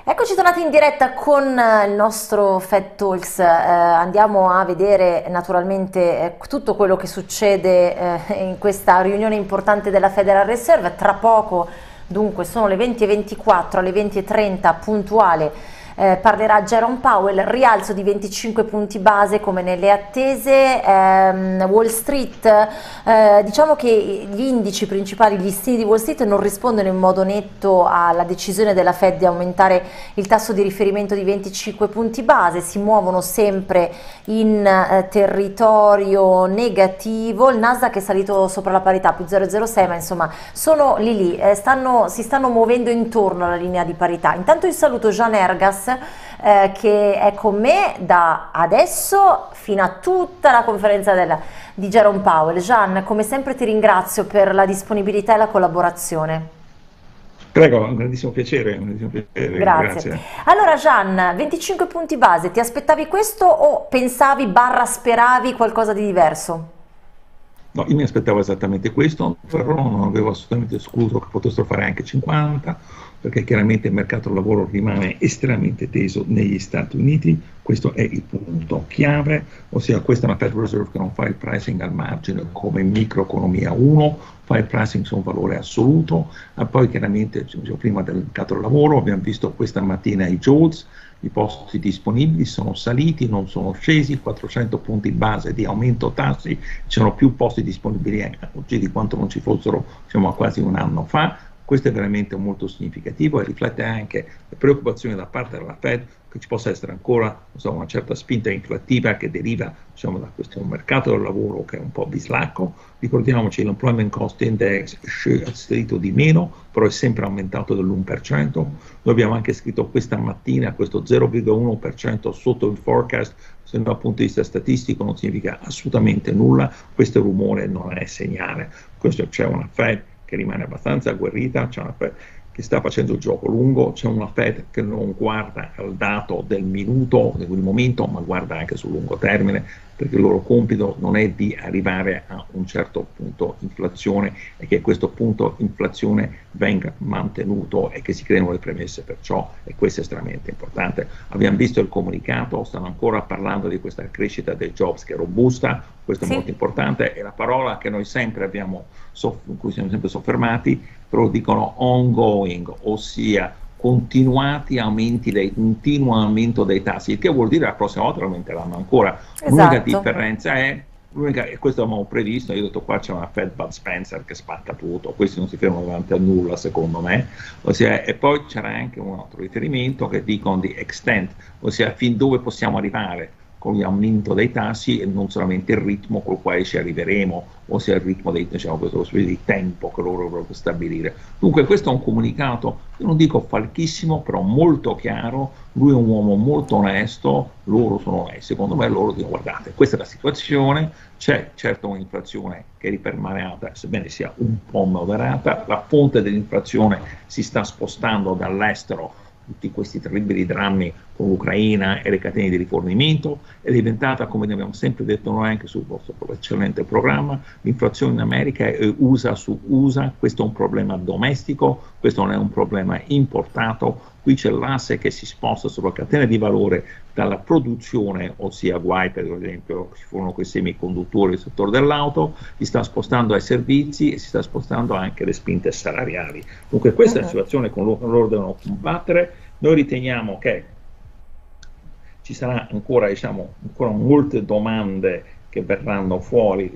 Eccoci tornati in diretta con il nostro Fed Talks. Andiamo a vedere naturalmente tutto quello che succede in questa riunione importante della Federal Reserve. Tra poco, dunque, sono le 20:24, alle 20:30 puntuale. Parlerà Jerome Powell, rialzo di 25 punti base come nelle attese. Wall Street, diciamo che gli indici principali, gli stili di Wall Street non rispondono in modo netto alla decisione della Fed di aumentare il tasso di riferimento di 25 punti base, si muovono sempre in territorio negativo. Il Nasdaq è salito sopra la parità, più 0,06, ma insomma sono lì, si stanno muovendo intorno alla linea di parità. Intanto io saluto Jean Ergas, che è con me da adesso fino a tutta la conferenza di Jerome Powell. Jean, come sempre ti ringrazio per la disponibilità e la collaborazione. Prego, un grandissimo piacere. Grazie. Allora Jean, 25 punti base, ti aspettavi questo o pensavi / speravi qualcosa di diverso? No, io mi aspettavo esattamente questo, però non avevo assolutamente escluso che potessero fare anche 50, perché chiaramente il mercato del lavoro rimane estremamente teso negli Stati Uniti. Questo è il punto chiave, ossia questa è una Federal Reserve che non fa il pricing al margine come microeconomia 1, fa il pricing su un valore assoluto. E poi chiaramente, dicevo prima, del mercato del lavoro, abbiamo visto questa mattina i JOLTS, i posti disponibili sono saliti, non sono scesi, 400 punti base di aumento tassi, ci sono più posti disponibili oggi di quanto non ci fossero quasi un anno fa. Questo è veramente molto significativo e riflette anche le preoccupazioni da parte della Fed che ci possa essere ancora una certa spinta inflattiva che deriva da questo mercato del lavoro che è un po' bislacco. Ricordiamoci, l'Employment Cost Index è salito di meno, però è sempre aumentato dell'1%. Noi abbiamo anche scritto questa mattina questo 0,1% sotto il forecast, se dal punto di vista statistico non significa assolutamente nulla, questo rumore non è segnale. C'è una Fed che rimane abbastanza agguerrita, c'è una Fed che sta facendo il gioco lungo, c'è una Fed che non guarda al dato del minuto, del momento, ma guarda anche sul lungo termine, perché il loro compito non è di arrivare a un certo punto inflazione e che questo punto inflazione venga mantenuto e che si creino le premesse per ciò, e questo è estremamente importante. Abbiamo visto il comunicato, stanno ancora parlando di questa crescita dei jobs che è robusta, questo è molto importante, e la parola che noi sempre abbiamo, in cui siamo sempre soffermati, però dicono ongoing, ossia continuo aumento dei tassi, il che vuol dire che la prossima volta aumenteranno ancora. L'unica differenza è, e questo abbiamo previsto, io ho detto qua c'è una Fed Bud Spencer che spacca tutto, questi non si fermano davanti a nulla secondo me, ossia, e poi c'era anche un altro riferimento che dicono di extent, ossia fin dove possiamo arrivare con l'aumento dei tassi e non solamente il ritmo col quale ci arriveremo, ossia il ritmo questo di tempo che loro dovrebbero stabilire. Dunque questo è un comunicato, io non dico falchissimo, però molto chiaro. Lui è un uomo molto onesto, loro sono onesti, secondo me loro dicono guardate, questa è la situazione, c'è certo un'inflazione che rimane alta, sebbene sia un po' moderata, la fonte dell'inflazione si sta spostando dall'estero, tutti questi terribili drammi con l'Ucraina e le catene di rifornimento, è diventata, come abbiamo sempre detto noi anche sul vostro eccellente programma, l'inflazione in America è USA su USA, questo è un problema domestico, questo non è un problema importato, qui c'è l'asse che si sposta sulla catena di valore dalla produzione, ossia guai per esempio ci furono quei semiconduttori nel settore dell'auto, si sta spostando ai servizi e si sta spostando anche le spinte salariali. Dunque questa è la situazione con loro devono combattere. Noi riteniamo che ci sarà ancora molte domande che verranno fuori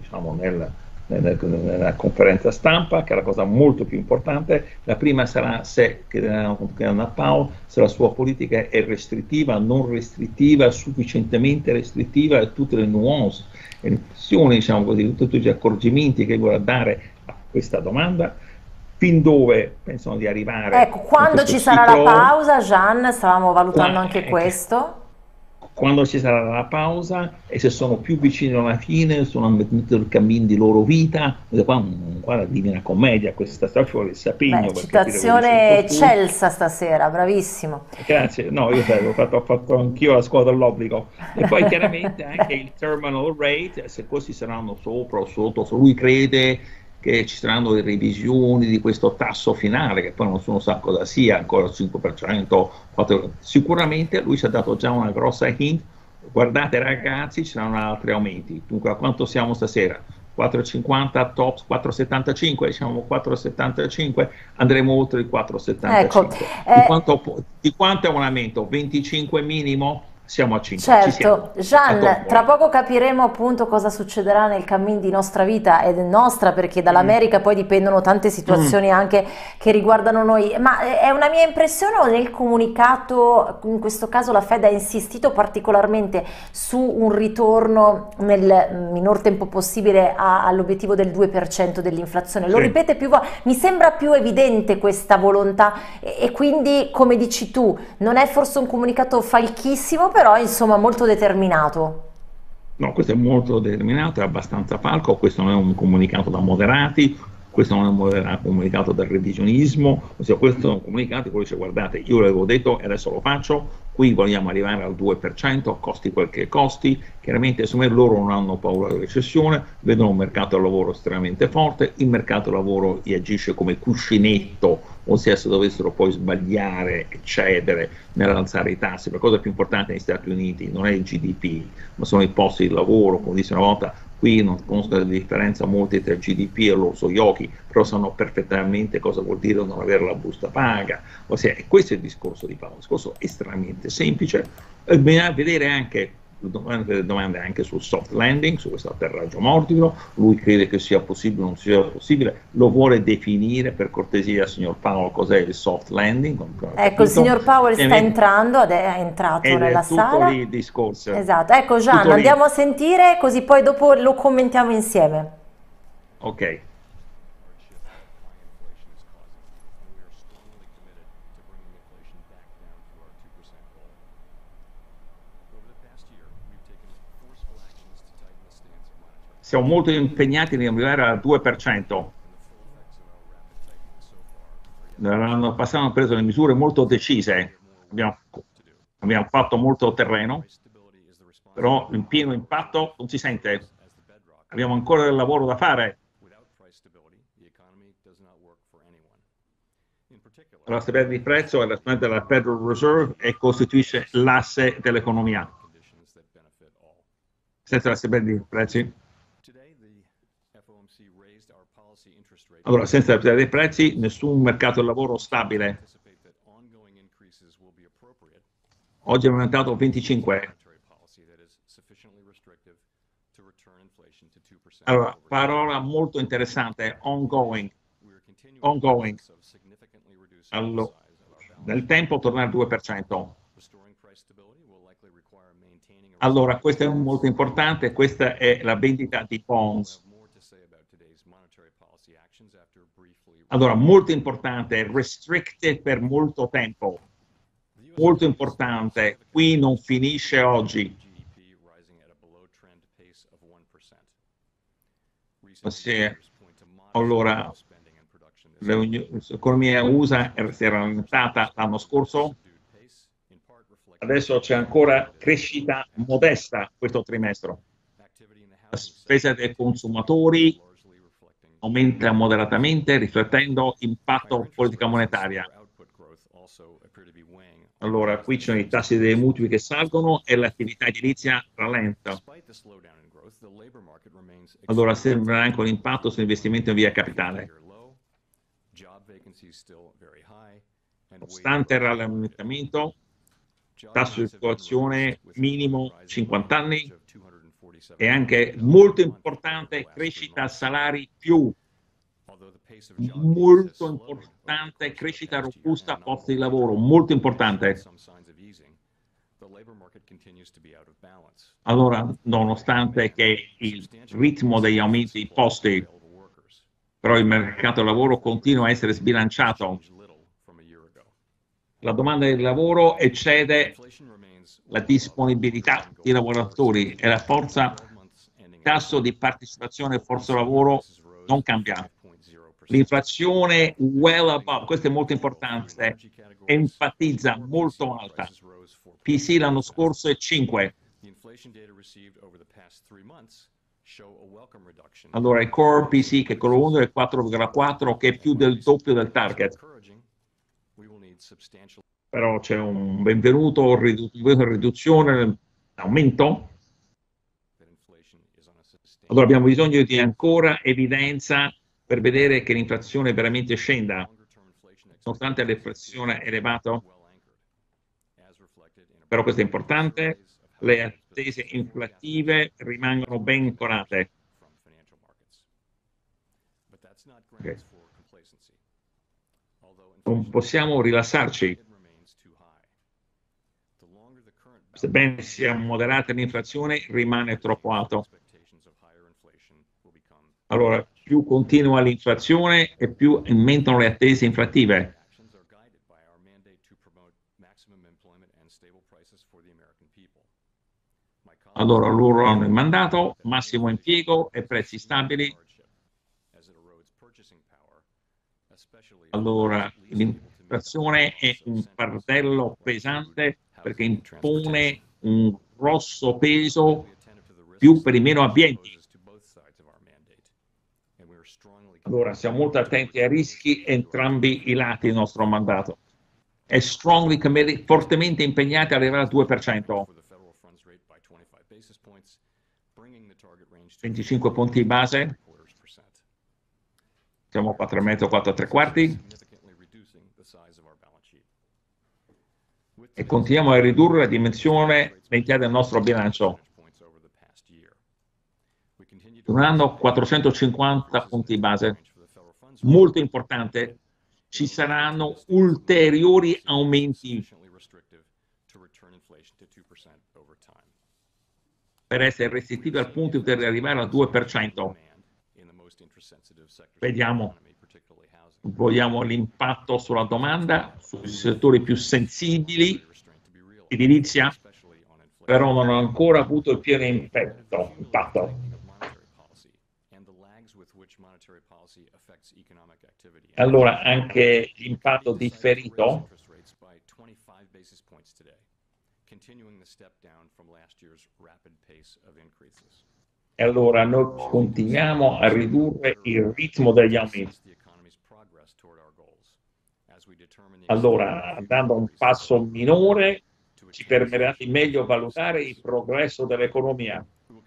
nella conferenza stampa, che è la cosa molto più importante. La prima sarà se Powell, se la sua politica è restrittiva, non restrittiva, sufficientemente restrittiva, e tutte le nuance e le questioni, tutti gli accorgimenti che vuole dare a questa domanda, fin dove pensano di arrivare. Ecco, quando ci sarà la pausa, Jean, stavamo valutando anche questo. Quando ci sarà la pausa e se sono più vicini alla fine, sono mettendo il cammin di loro vita, guarda, Divina Commedia, questa storia fuori il sapigno. Citazione eccelsa stasera, bravissimo. Grazie, no, io ho fatto anch'io la scuola dell'obbligo. E poi chiaramente anche il terminal rate, se questi saranno sopra o sotto, se lui crede che ci saranno le revisioni di questo tasso finale, che poi non sa cosa sia, ancora il 5%, 4%. Sicuramente lui ci ha dato già una grossa hint, guardate ragazzi, ci saranno altri aumenti. Dunque, a quanto siamo stasera? 4,50 tops, 4,75, diciamo 4,75, andremo oltre il Ecco, 4,75. Di quanto è un aumento? 25 minimo? Siamo a 5, ci siamo. certo, Gian, tra poco capiremo appunto cosa succederà nel cammin di nostra vita ed è nostra, perché dall'America poi dipendono tante situazioni anche che riguardano noi, ma è una mia impressione o nel comunicato, in questo caso la Fed ha insistito particolarmente su un ritorno nel minor tempo possibile all'obiettivo del 2% dell'inflazione? Lo ripete più volte, mi sembra più evidente questa volontà e quindi, come dici tu, non è forse un comunicato falchissimo, però insomma molto determinato. No, questo è molto determinato, è abbastanza falco, questo non è un comunicato da moderati, questo non è un comunicato del revisionismo, ossia questo è un comunicato che dice guardate, io l'avevo detto e adesso lo faccio, qui vogliamo arrivare al 2%, costi quel che costi, chiaramente insomma loro non hanno paura della recessione, vedono un mercato del lavoro estremamente forte, il mercato del lavoro gli agisce come cuscinetto, ossia se dovessero poi sbagliare e cedere nell'alzare i tassi, la cosa più importante negli Stati Uniti non è il GDP, ma sono i posti di lavoro, come disse una volta, qui non conoscono la differenza molti tra il GDP e l'orso Yoki, però sanno perfettamente cosa vuol dire non avere la busta paga, ossia, e questo è il discorso di Paolo, un discorso estremamente semplice, e bisogna vedere anche domande anche sul soft landing, su questo atterraggio morbido, lui crede che sia possibile o non sia possibile, lo vuole definire per cortesia, signor Powell, cos'è il soft landing? Ecco, il signor Powell sta entrando, è entrato nella sala. Tutto lì il discorso. Esatto, ecco Gian, andiamo a sentire così poi dopo lo commentiamo insieme. Ok. Siamo molto impegnati nell'arrivare al 2%. L'anno passato hanno preso le misure molto decise, abbiamo fatto molto terreno, però il pieno impatto non si sente. Abbiamo ancora del lavoro da fare. La stabilità di prezzo è la strumento della Federal Reserve e costituisce l'asse dell'economia. Senza la stabilità di prezzi, allora, senza la stabilità dei prezzi, nessun mercato del lavoro stabile. Oggi è aumentato 25. Allora, parola molto interessante, ongoing. Ongoing. Allora, nel tempo tornare al 2%. Allora, questo è molto importante, questa è la vendita di bonds. Allora, molto importante, restricted per molto tempo. Molto importante, qui non finisce oggi. Allora, l'economia USA si era aumentata l'anno scorso, adesso c'è ancora crescita modesta questo trimestre. La spesa dei consumatori aumenta moderatamente, riflettendo impatto politica monetaria. Allora, qui ci sono i tassi dei mutui che salgono e l'attività edilizia rallenta. Allora, sembra anche un impatto sull'investimento in via capitale. Nonostante il rallentamento, tasso di occupazione minimo 50 anni e anche molto importante crescita salari più, molto importante crescita robusta posti di lavoro, molto importante. Allora, nonostante che il ritmo degli aumenti di posti, però il mercato del lavoro continua a essere sbilanciato. La domanda di lavoro eccede la disponibilità di lavoratori e la forza, il tasso di partecipazione forza lavoro non cambia. L'inflazione well above, questo è molto importante, enfatizza molto alta. PC l'anno scorso è 5. Allora il core PC che è quello 1 è 4,4 che è più del doppio del target. Però c'è un benvenuto, riduzione, aumento. Allora abbiamo bisogno di ancora evidenza per vedere che l'inflazione veramente scenda, nonostante l'inflazione elevata. Però questo è importante, le attese inflattive rimangono ben ancorate. Okay. Non possiamo rilassarci. Sebbene sia moderata l'inflazione, rimane troppo alto. Allora, più continua l'inflazione e più aumentano le attese inflattive. Allora, loro hanno il mandato, massimo impiego e prezzi stabili. Allora, l'inflazione è un fardello pesante perché impone un grosso peso più per i meno abbienti. Allora, siamo molto attenti ai rischi entrambi i lati del nostro mandato. È strongly committed, fortemente impegnati ad arrivare al 2%. 25 punti base. Siamo a 4,5, 4 e 3 quarti. E continuiamo a ridurre la dimensione media del nostro bilancio. Un anno 450 punti base. Molto importante, ci saranno ulteriori aumenti per essere restrittivi al punto di arrivare al 2%. Vediamo, vogliamo l'impatto sulla domanda, sui settori più sensibili, edilizia, però non ha ancora avuto il pieno impatto. Allora anche l'impatto differito e allora noi continuiamo a ridurre il ritmo degli aumenti. Allora, andando a un passo minore, ci permetterà di meglio valutare il progresso dell'economia.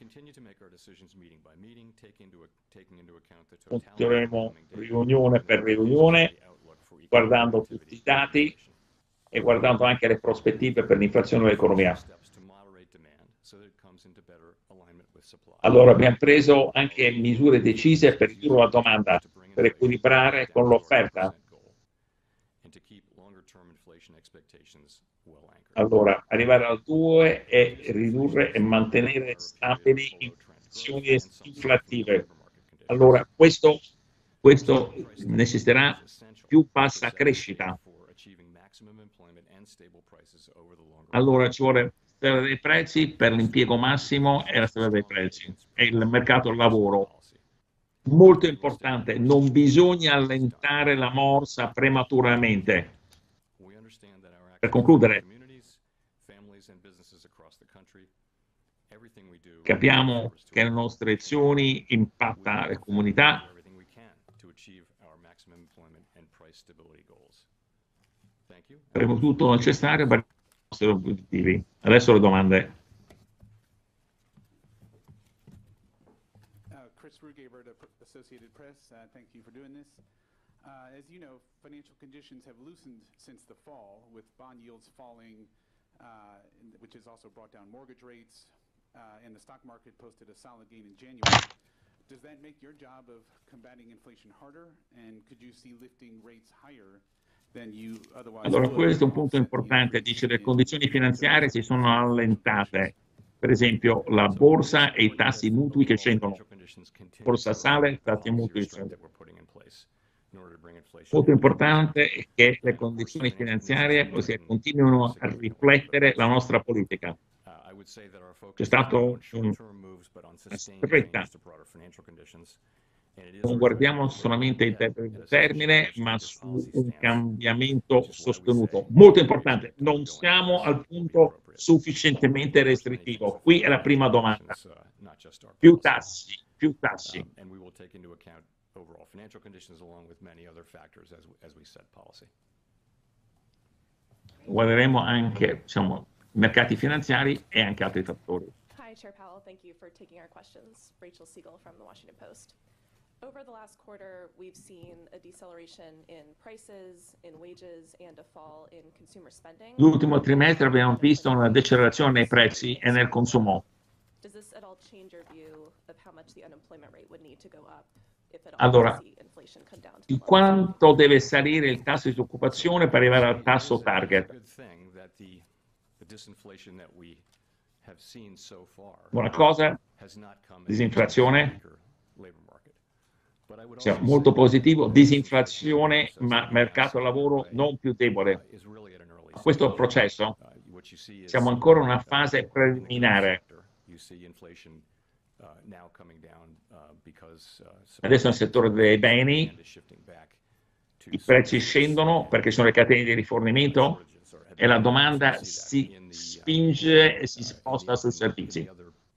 Continueremo riunione per riunione, guardando tutti i dati e guardando anche le prospettive per l'inflazione dell'economia. Allora abbiamo preso anche misure decise per ridurre la domanda, per equilibrare con l'offerta. Allora, arrivare al 2 e ridurre e mantenere stabili inflazioni inflattive. Allora, questo necessiterà più bassa crescita. Allora ci vuole stabilizzare dei prezzi per l'impiego massimo e la stabilità dei prezzi e il mercato del lavoro. Molto importante, non bisogna allentare la morsa prematuramente. Per concludere, capiamo che le nostre azioni impattano le comunità. Faremo tutto il necessario per i nostri obiettivi. Adesso le domande. Chris Rugaber, Associated Press, thank you for doing this. As you know, financial conditions have loosened since the fall, with bond yields falling, which has also brought down mortgage rates, and the stock market posted a solid gain in January. Does that make your job of combating inflation harder, and could you see lifting rates higher than you otherwise would? Allora, questo è un punto importante. Dice le condizioni finanziarie si sono allentate. Per esempio, la borsa e i tassi mutui che scendono. Borsa sale, tassi mutui scendono. Molto importante è che le condizioni finanziarie continuino a riflettere la nostra politica. C'è stato una stretta non guardiamo solamente in termine, ma su un cambiamento sostenuto. Molto importante, non siamo al punto sufficientemente restrittivo. Qui è la prima domanda. Più tassi, più tassi. Guarderemo anche, diciamo, i mercati finanziari e anche altri fattori. Hi, Chair Powell. Thank you for taking our questions. Rachel Siegel from the Washington Post. Over the last quarter, we've seen a deceleration in prices, in wages, and a fall in consumer spending. L'ultimo trimestre abbiamo visto una decelerazione nei prezzi e nel consumo. Does this at all change your view of how much the unemployment rate would need to go up if at all Allora, to see inflation come down to the di levels? quanto deve salire il tasso di disoccupazione per arrivare al tasso target? Buona cosa, disinflazione, sia molto positivo, disinflazione ma mercato del lavoro non più debole. Questo processo, siamo ancora in una fase preliminare. Adesso nel settore dei beni i prezzi scendono perché sono le catene di rifornimento e la domanda si spinge e si sposta sui servizi.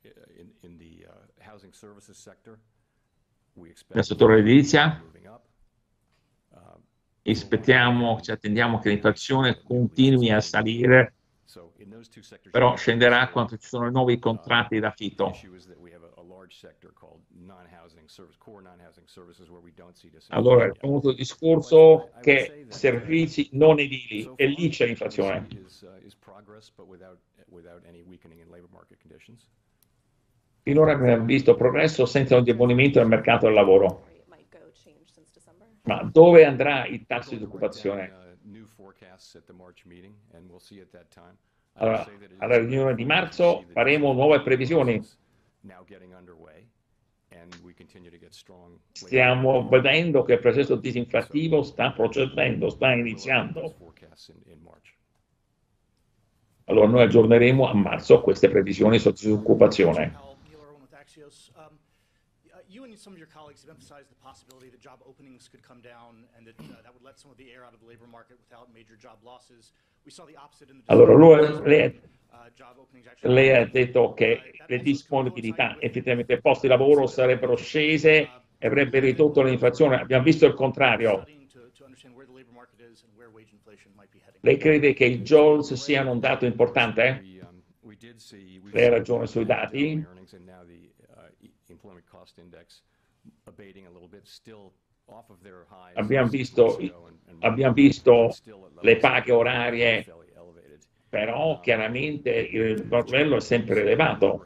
Nel settore edilizia attendiamo che l'inflazione continui a salire, però scenderà quando ci sono nuovi contratti d'affitto. Allora, il famoso discorso che servizi non edili, e lì c'è l'inflazione. Finora abbiamo visto progresso senza un indebolimento del mercato del lavoro. Ma dove andrà il tasso di disoccupazione? Allora, alla riunione di marzo faremo nuove previsioni. Stiamo vedendo che il processo disinflattivo sta procedendo, sta iniziando. Allora noi aggiorneremo a marzo queste previsioni su disoccupazione. You and some of your colleagues have emphasized the possibility that job openings could come down and that would let some of the air out of the labor market without major job losses. We saw the opposite in the Allora, lei ha detto che le disponibilità, effettivamente posti di lavoro sarebbero scese e avrebbe ridotto l'inflazione. Abbiamo visto il contrario. Lei crede che i JOLTS siano un dato importante? Lei ha ragione sui dati. Abbiamo visto le paghe orarie, però chiaramente il livello è sempre elevato.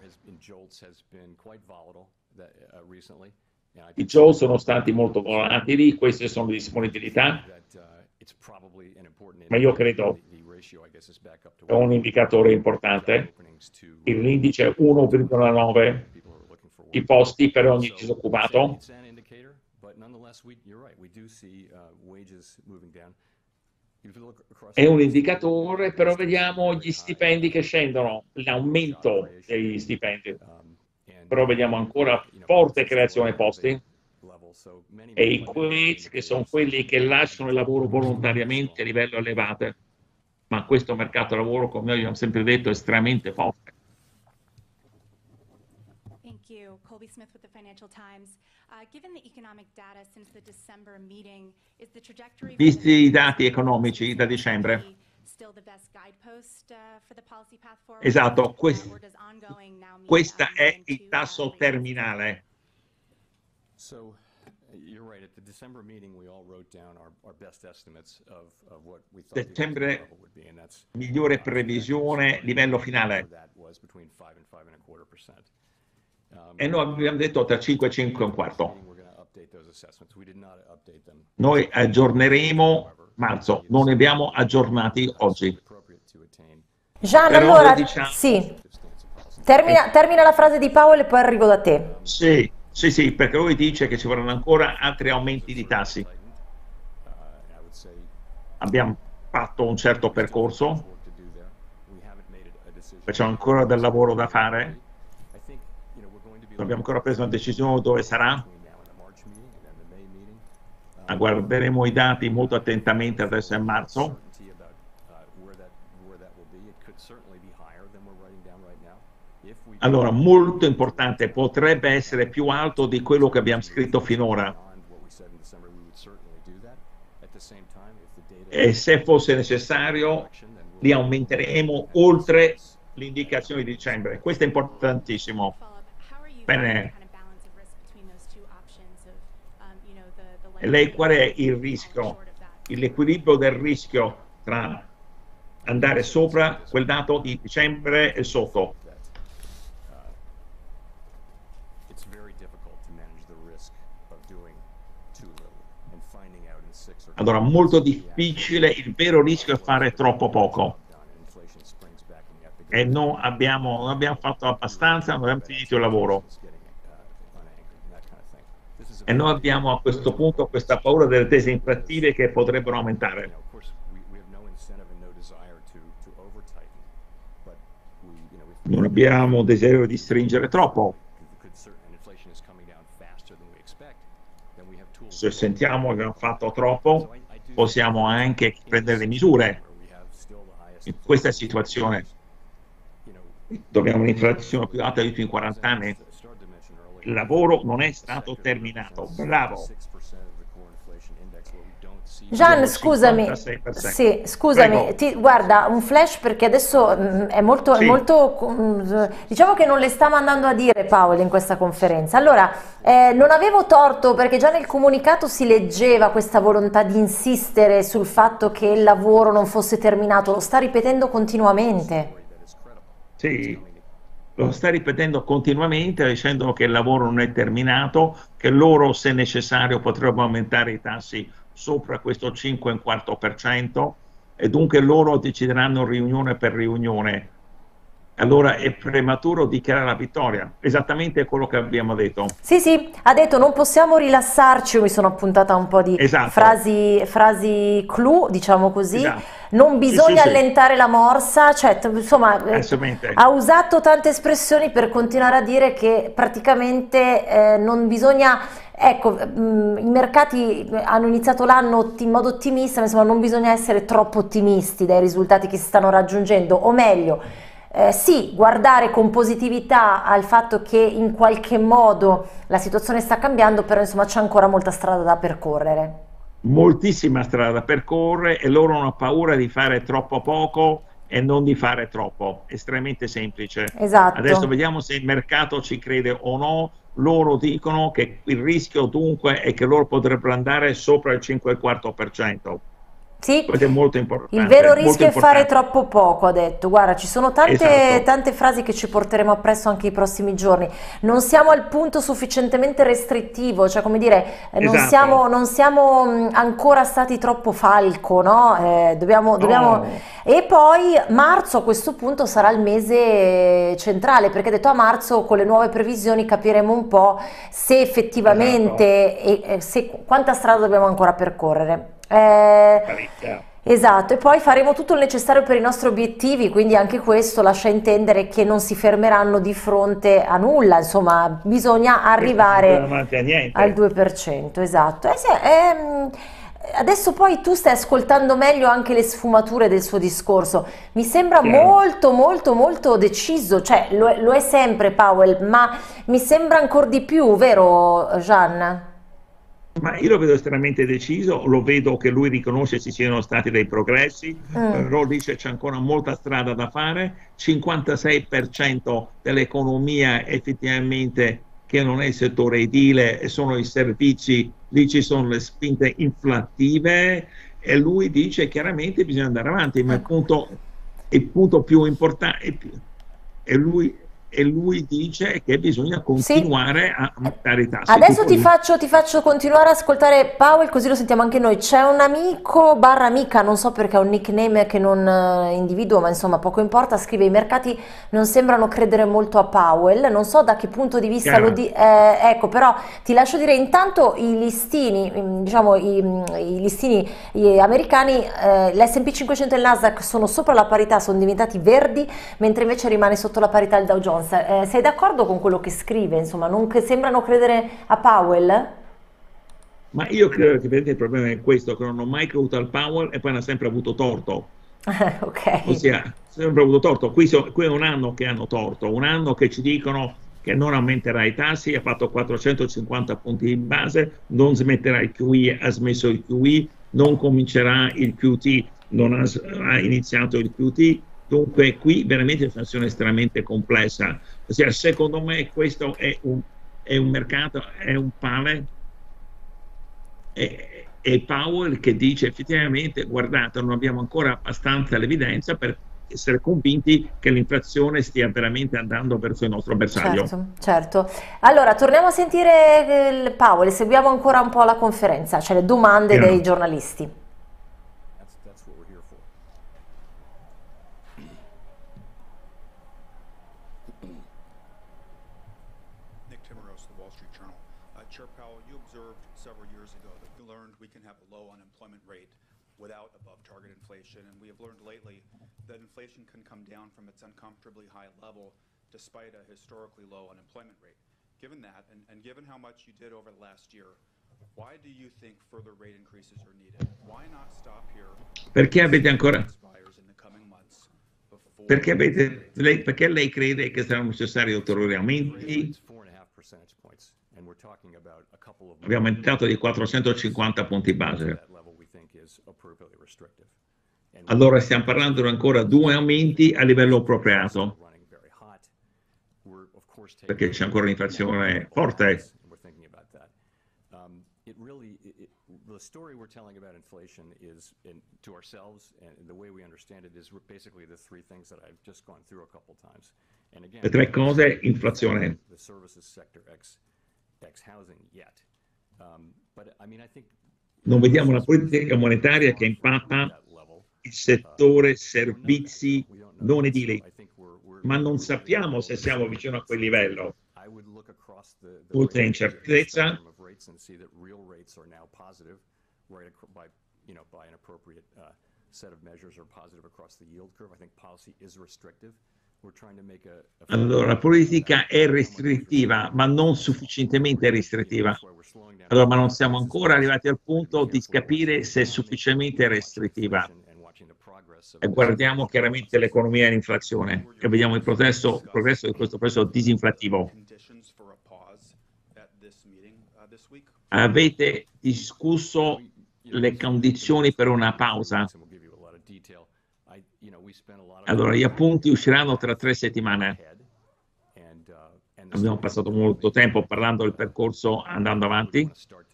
I JOLTS sono stati molto volatili, queste sono le disponibilità, ma io credo è un indicatore importante. L'indice è 1,9 i posti per ogni disoccupato. È un indicatore, però vediamo gli stipendi che scendono, l'aumento degli stipendi. Però vediamo ancora forte creazione posti e i quits che sono quelli che lasciano il lavoro volontariamente a livello elevato. Ma questo mercato del lavoro, come noi abbiamo sempre detto, è estremamente forte. Thank you. Colby Smith with the Financial Times. Given the economic data since the December meeting, is the trajectory Visti i dati economici da dicembre, still the best guidepost for the policy path forward? esatto, Or does ongoing now mean questo è moving il to, tasso later terminale. So, you're right. At the December meeting, we all wrote down our best estimates of what we thought the Settembre, level would be, and that's migliore previsione, livello finale. that was between 5 and 5.25%. E noi abbiamo detto tra 5 e 5 e un quarto. We're going to update those assessments. We did not update them. Noi aggiorneremo marzo, non ne abbiamo aggiornati oggi. Gian, Però allora, diciamo- sì, termina la frase di Powell e poi arrivo da te. Sì, perché lui dice che ci vorranno ancora altri aumenti di tassi. Abbiamo fatto un certo percorso, c'è ancora del lavoro da fare, non abbiamo ancora preso una decisione dove sarà, Guarderemo i dati molto attentamente adesso a marzo. Allora, molto importante, potrebbe essere più alto di quello che abbiamo scritto finora. E se fosse necessario, li aumenteremo oltre l'indicazione di dicembre. Questo è importantissimo. Bene. E lei qual è il rischio? L'equilibrio del rischio tra andare sopra quel dato di dicembre e sotto. Allora, molto difficile, il vero rischio è fare troppo poco. E non abbiamo fatto abbastanza, non abbiamo finito il lavoro. E noi abbiamo a questo punto questa paura delle tesi inflattive che potrebbero aumentare. Non abbiamo desiderio di stringere troppo. Se sentiamo che abbiamo fatto troppo, possiamo anche prendere le misure. In questa situazione dobbiamo un'inflazione più alta di tutti in 40 anni. Il lavoro non è stato terminato. Bravo. Gian, scusami, sì, scusami, guarda, un flash perché adesso è molto, diciamo che non le sta mandando a dire Powell in questa conferenza. Allora, non avevo torto perché già nel comunicato si leggeva questa volontà di insistere sul fatto che il lavoro non fosse terminato, lo sta ripetendo continuamente. Sì, lo sta ripetendo continuamente dicendo che il lavoro non è terminato, che loro se necessario potrebbero aumentare i tassi sopra questo 5,25% e dunque loro decideranno riunione per riunione. Allora è prematuro dichiarare la vittoria, esattamente quello che abbiamo detto. Sì, sì, ha detto non possiamo rilassarci, io mi sono appuntata un po' di frasi clou, diciamo così, non bisogna allentare la morsa, cioè insomma ha usato tante espressioni per continuare a dire che praticamente non bisogna, ecco, i mercati hanno iniziato l'anno in modo ottimista, ma insomma non bisogna essere troppo ottimisti dai risultati che si stanno raggiungendo, o meglio, sì, guardare con positività al fatto che in qualche modo la situazione sta cambiando, però insomma c'è ancora molta strada da percorrere. Moltissima strada da percorrere e loro hanno paura di fare troppo poco e non di fare troppo, estremamente semplice. Esatto. Adesso vediamo se il mercato ci crede o no. Loro dicono che il rischio dunque è che loro potrebbero andare sopra il 5,25%. Sì, questo è molto importante. Il vero rischio è fare troppo poco, ha detto. Guarda, ci sono tante frasi che ci porteremo appresso anche i prossimi giorni. Non siamo al punto sufficientemente restrittivo, cioè come dire, non siamo ancora stati troppo falco, no? Dobbiamo... E poi marzo a questo punto sarà il mese centrale, perché ha detto a marzo con le nuove previsioni capiremo un po' se effettivamente quanta strada dobbiamo ancora percorrere. Esatto, e poi faremo tutto il necessario per i nostri obiettivi, quindi anche questo lascia intendere che non si fermeranno di fronte a nulla, insomma bisogna arrivare al 2%, esatto. Adesso poi tu stai ascoltando meglio anche le sfumature del suo discorso, mi sembra molto deciso, cioè lo è sempre Powell, ma mi sembra ancora di più, vero Gian? Ma io lo vedo estremamente deciso, lo vedo che lui riconosce ci siano stati dei progressi, però dice c'è ancora molta strada da fare, 56% dell'economia effettivamente che non è il settore edile e sono i servizi, lì ci sono le spinte inflattive e lui dice chiaramente bisogna andare avanti, ma il punto più importante e lui dice che bisogna continuare a aumentare i tassi. Adesso ti faccio continuare ad ascoltare Powell, così lo sentiamo anche noi. C'è un amico barra amica, non so perché ha un nickname che non individuo, ma insomma poco importa, scrive: i mercati non sembrano credere molto a Powell, non so da che punto di vista ecco, però ti lascio dire intanto i listini, diciamo i listini americani, l'S&P 500 e il Nasdaq sono sopra la parità, sono diventati verdi, mentre invece rimane sotto la parità il Dow Jones. Sei d'accordo con quello che scrive? Insomma, non sembrano credere a Powell? Ma io credo che vedete, il problema è questo, che non ho mai creduto al Powell e poi hanno sempre avuto torto. Ok. Ossia, sempre avuto torto. Qui è un anno che hanno torto, un anno che ci dicono che non aumenterà i tassi, ha fatto 450 punti di base, non smetterà il QE, ha smesso il QE, non comincerà il QT, non ha iniziato il QT. Dunque qui veramente è una situazione estremamente complessa. Ossia, secondo me questo è un mercato, è un pane. E Powell che dice effettivamente, guardate, non abbiamo ancora abbastanza l'evidenza per essere convinti che l'inflazione stia veramente andando verso il nostro bersaglio. Certo, certo. Allora, torniamo a sentire il Powell, seguiamo ancora un po' la conferenza, cioè le domande dei giornalisti. That's what we're here for. Nick Timmeros, The Wall Street Journal. Chair Powell, you observed several years ago that we learned we can have a low unemployment rate without above target inflation, and we have learned lately that inflation can come down from its uncomfortably high level despite a historically low unemployment rate. Given that, and given how much you did over the last year, why do you think further rate increases are needed? Why not stop here? Perché avete ancora... Perché lei crede che saranno necessari ulteriori aumenti? Abbiamo aumentato di 450 punti base. Allora stiamo parlando di ancora 2 aumenti a livello appropriato, perché c'è ancora un'inflazione forte. The story we're telling about inflation is, to ourselves, and the way we understand it, is basically the 3 things that I've just gone through a couple times. And again, Le 3 cose, inflazione. The services sector ex housing yet. But I mean, I think non vediamo una politica monetaria che impatta il settore servizi non edili, ma non sappiamo se siamo vicino a quel livello. Oltre incertezza, and see that real rates are now positive, right, by an appropriate set of measures are positive across the yield curve. I think policy is restrictive. We're trying to make allora, la politica è restrittiva, ma non sufficientemente restrittiva. Allora, ma non siamo ancora arrivati al punto di capire se è sufficientemente restrittiva. E guardiamo chiaramente l'economia e l'inflazione e vediamo il progresso di questo processo disinflattivo. Avete discusso le condizioni per una pausa? Allora, gli appunti usciranno tra 3 settimane. Abbiamo passato molto tempo parlando del percorso andando avanti.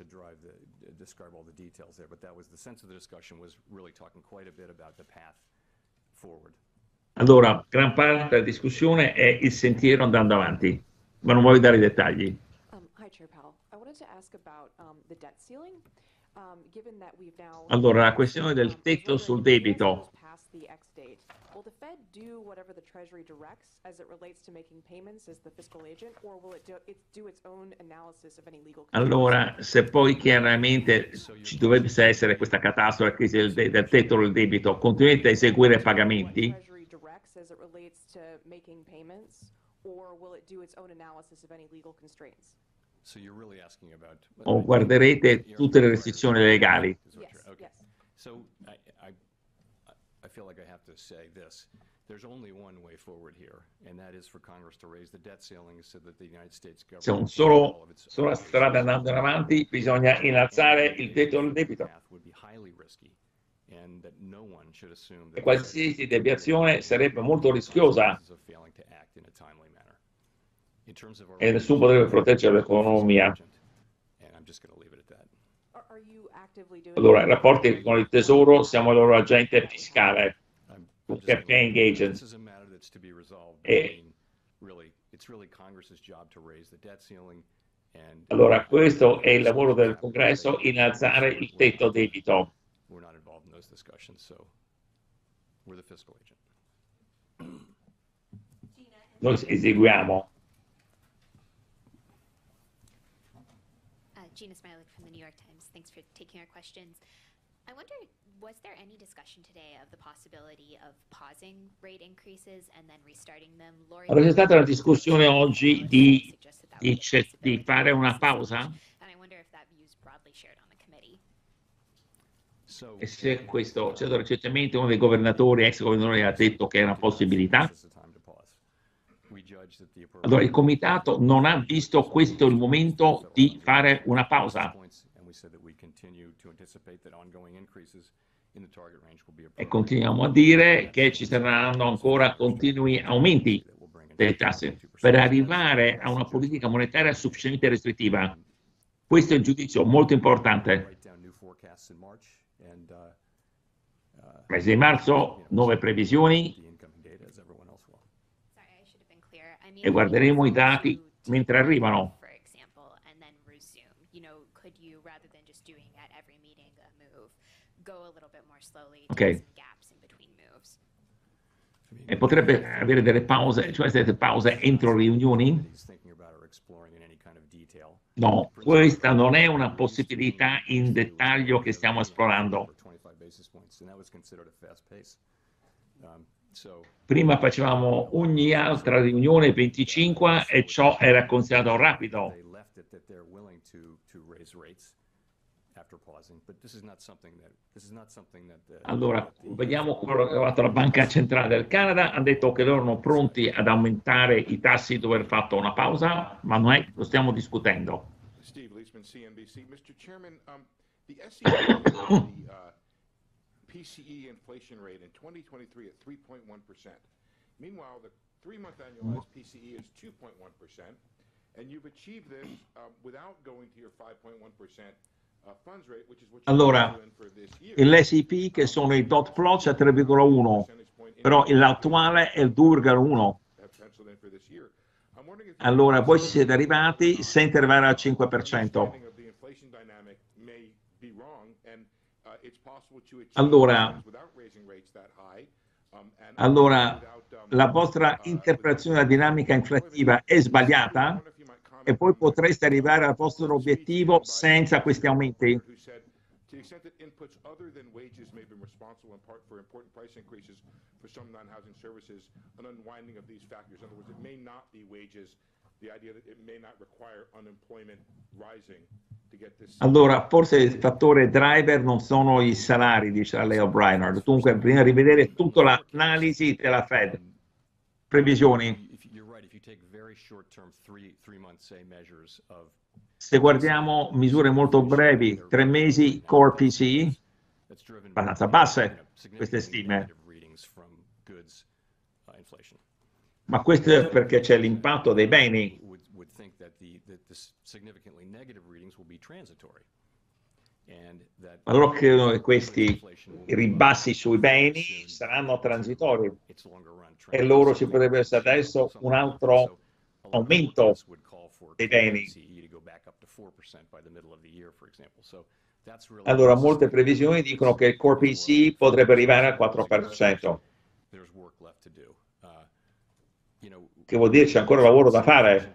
Allora, gran parte della discussione è il sentiero andando avanti, ma non voglio dare i dettagli. Allora, la questione del tetto sul debito. Will the Fed do whatever the Treasury directs as it relates to making payments as the fiscal agent, or will it do its own analysis of any legal? Allora, se poi chiaramente ci dovesse essere questa catastrofe, la crisi del tetto del debito, continuate a eseguire pagamenti? O guarderete tutte le restrizioni legali? I feel like I have to say this. There's only one way forward here, and that is for Congress to raise the debt ceiling so that the United States government... C'è sola strada andando in avanti, bisogna innalzare il tetto del debito. E qualsiasi deviazione sarebbe molto rischiosa e nessuno potrebbe proteggere l'economia. Allora, i rapporti con il Tesoro, siamo il loro agente fiscale, paying agent. Allora, questo è il lavoro del Congresso, innalzare il tetto debito. Noi eseguiamo. Gina Smilik from the New York Times. Thanks for taking our questions. I wonder, was there any discussion today of the possibility of pausing rate increases and then restarting them? Allora, c'è stata una discussione oggi di fare una pausa? E se questo, cioè, recentemente uno dei governatori, ex governatori, ha detto che è una possibilità. Allora, il comitato non ha visto questo il momento di fare una pausa. E continuiamo a dire che ci saranno ancora continui aumenti delle tasse per arrivare a una politica monetaria sufficientemente restrittiva. Questo è un giudizio molto importante. Mese di marzo, nuove previsioni e guarderemo i dati mentre arrivano. Ok. E potrebbe avere delle pause, cioè delle pause entro riunioni? No, questa non è una possibilità in dettaglio che stiamo esplorando. Prima facevamo ogni altra riunione 25 e ciò era considerato rapido. Allora, vediamo quello che ha fatto la Banca Centrale del Canada. Hanno detto che loro sono pronti ad aumentare i tassi dopo aver fatto una pausa, ma non è, lo stiamo discutendo. Steve Leisman, CNBC. Mr. Chairman, the SEC had the PCE inflation rate in 2023 at 3.1%. Meanwhile, the 3-month annualized PCE is 2.1%, and you've achieved this without going to your 5.1% funds rate, which is what you're doing for this year. L'SEP, che sono i dot plots, è 3,1, però l'attuale è il 2,1. Allora, voi ci siete arrivati senza arrivare al 5%. Allora, la vostra interpretazione della dinamica inflattiva è sbagliata e voi potreste arrivare al vostro obiettivo senza questi aumenti. To the extent that inputs other than wages may have been responsible in part for important price increases for some non-housing services, an unwinding of these factors. In other words, it may not be wages, the idea that it may not require unemployment rising to get this. Allora, forse il fattore driver non sono i salari, dice Leo Brainerd. Dunque, bisogna rivedere tutta l'analisi della Fed. Previsioni. Se guardiamo misure molto brevi, 3 mesi core PCE, abbastanza basse queste stime. Ma questo è perché c'è l'impatto dei beni. Allora credo che questi ribassi sui beni saranno transitori e loro ci potrebbe essere adesso un altro aumento dei beni. Allora, molte previsioni dicono che il core PCE potrebbe arrivare al 4%. Che vuol dire c'è ancora lavoro da fare.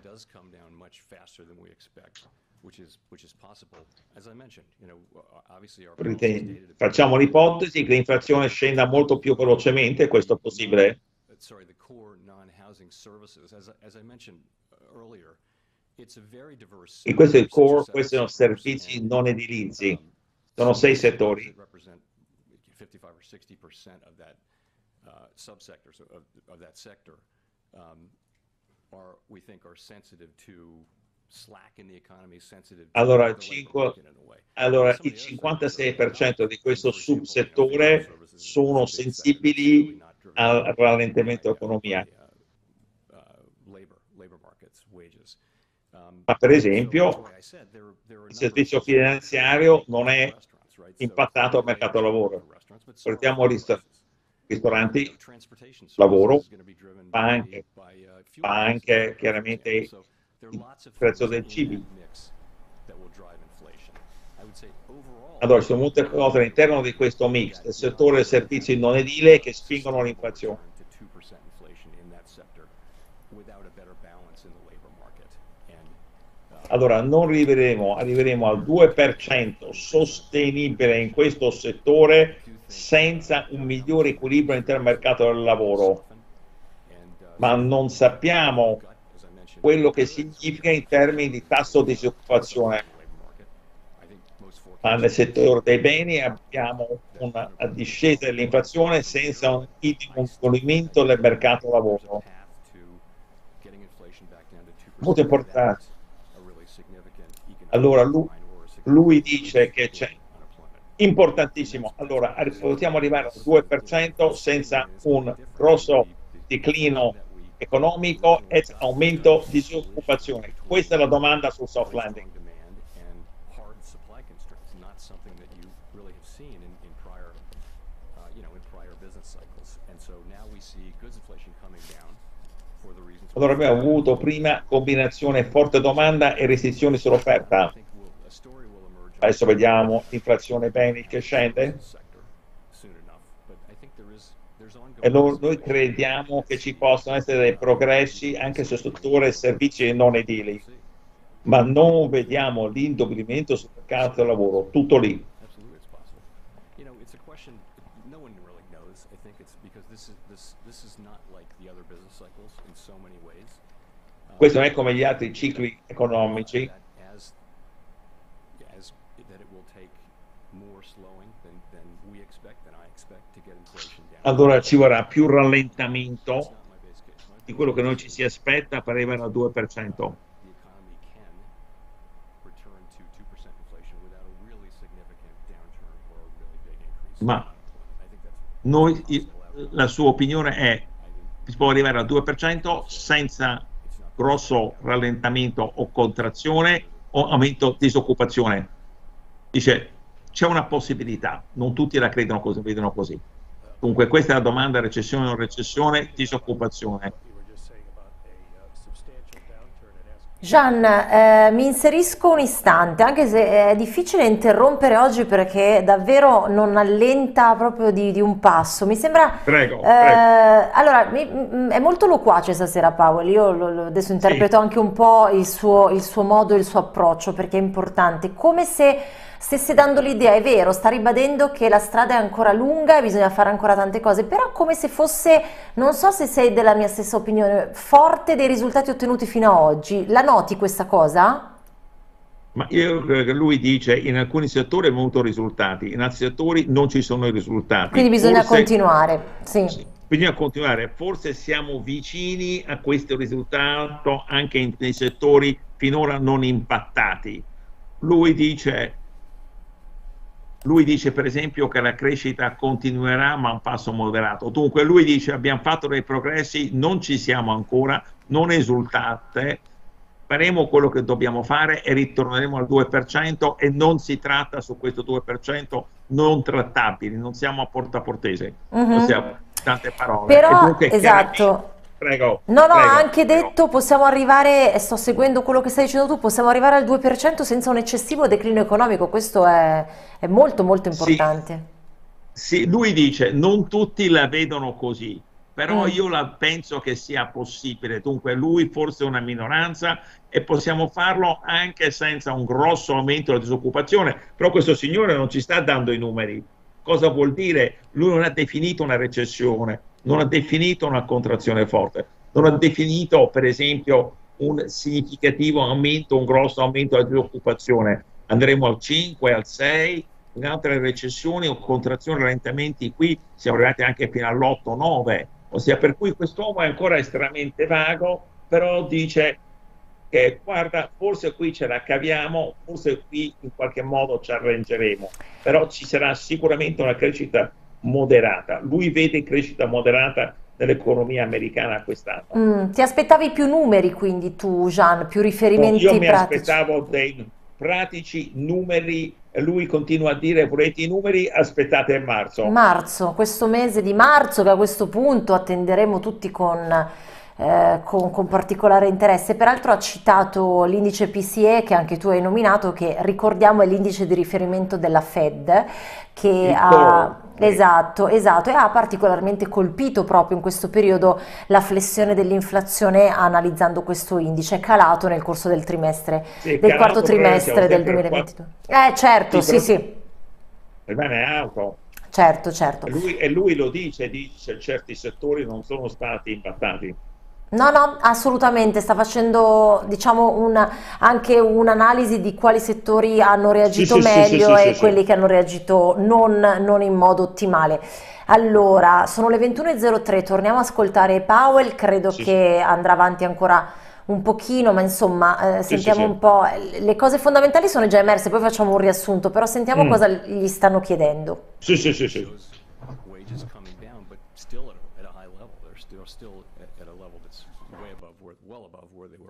Facciamo l'ipotesi che l'inflazione scenda molto più velocemente, questo è possibile? E questo è il core, questi sono servizi non edilizi, sono 6 settori. Allora, il 56% di questo subsettore sono sensibili al rallentamento dell'economia. Ma per esempio il servizio finanziario non è impattato al mercato del lavoro. Portiamo ristoranti, lavoro, ma anche chiaramente il prezzo del cibo. Allora, ci sono molte cose all'interno di questo mix, del settore dei servizi non edile che spingono l'inflazione. Allora, non arriveremo al 2% sostenibile in questo settore senza un migliore equilibrio all'interno del mercato del lavoro, ma non sappiamo quello che significa in termini di tasso di disoccupazione. ma nel settore dei beni abbiamo una discesa dell'inflazione senza un indebolimento del mercato lavoro. Molto importante. Allora lui dice che c'è, importantissimo, allora possiamo arrivare al 2% senza un grosso declino economico e aumento di disoccupazione. Questa è la domanda sul soft landing. Allora abbiamo avuto prima combinazione forte domanda e restrizioni sull'offerta. Adesso vediamo l'inflazione beni che scende. E noi crediamo che ci possano essere dei progressi anche sul settore servizi non edili, ma non vediamo l'indebolimento sul mercato del lavoro, tutto lì. Questo non è come gli altri cicli economici. Allora ci vorrà più rallentamento di quello che noi ci si aspetta per arrivare al 2%. Ma noi, la sua opinione è che si può arrivare al 2% senza grosso rallentamento o contrazione o aumento di disoccupazione. Dice c'è una possibilità, non tutti la credono così, vedono così. Dunque questa è la domanda: recessione o non recessione, disoccupazione. Gian, mi inserisco un istante, anche se è difficile interrompere oggi perché davvero non allenta proprio di un passo. Mi sembra... Prego. Allora, è molto loquace stasera Powell, io adesso interpreto anche un po' il suo modo, il suo approccio, perché è importante, come se stesse dando l'idea, è vero, sta ribadendo che la strada è ancora lunga e bisogna fare ancora tante cose, però come se fosse, non so se sei della mia stessa opinione, forte dei risultati ottenuti fino ad oggi. La noti questa cosa? Ma io credo che lui dice in alcuni settori abbiamo avuto risultati, in altri settori non ci sono i risultati. Quindi bisogna continuare, sì. Bisogna continuare, forse siamo vicini a questo risultato anche nei settori finora non impattati. Lui dice per esempio che la crescita continuerà ma a un passo moderato. Dunque lui dice abbiamo fatto dei progressi, non ci siamo ancora, non esultate, faremo quello che dobbiamo fare e ritorneremo al 2% e non si tratta su questo 2% non trattabili, non siamo a porta portese, siamo tante parole. Però, e dunque, esatto. Prego. No, prego, ha anche detto possiamo arrivare, sto seguendo quello che stai dicendo tu, possiamo arrivare al 2% senza un eccessivo declino economico, questo è molto molto importante. Sì, lui dice non tutti la vedono così, però io penso che sia possibile, dunque lui forse è una minoranza e possiamo farlo anche senza un grosso aumento della disoccupazione, però questo signore non ci sta dando i numeri. Cosa vuol dire? Lui non ha definito una recessione, non ha definito una contrazione forte, non ha definito per esempio un significativo aumento, un grosso aumento della disoccupazione. Andremo al 5, al 6, in altre recessioni o contrazioni, rallentamenti qui siamo arrivati anche fino all'8, 9, ossia per cui quest'uomo è ancora estremamente vago, però dice che guarda, forse qui ce la caviamo, forse qui in qualche modo ci arrangeremo, però ci sarà sicuramente una crescita moderata. Lui vede crescita moderata nell'economia americana quest'anno. Ti aspettavi più numeri quindi tu, Gian, più riferimenti pratici? Io mi pratici? aspettavo dei pratici numeri, e lui continua a dire volete i numeri, aspettate marzo. Questo mese di marzo, che a questo punto attenderemo tutti con particolare interesse. Peraltro ha citato l'indice PCE che anche tu hai nominato, che ricordiamo è l'indice di riferimento della Fed, che esatto, e ha particolarmente colpito proprio in questo periodo la flessione dell'inflazione, analizzando questo indice. È calato nel corso del trimestre, del quarto trimestre del 2022. Certo, sì. Rimane alto. Certo. E lui lo dice certi settori non sono stati impattati. No, no, assolutamente, sta facendo, diciamo, anche un'analisi di quali settori hanno Sì, reagito sì, sì, sì, meglio sì, sì, e sì. quelli che hanno reagito non in modo ottimale. Allora, sono le 21:03, torniamo a ascoltare Powell, credo Sì, sì, che andrà avanti ancora un pochino, ma insomma, sì, sì, sentiamo sì. un po', le cose fondamentali sono già emerse, poi facciamo un riassunto, però sentiamo Mm. cosa gli stanno chiedendo. Sì, sì, sì, sì. Wages coming down, but still at a high level. They're still at a level that's way above well above where they were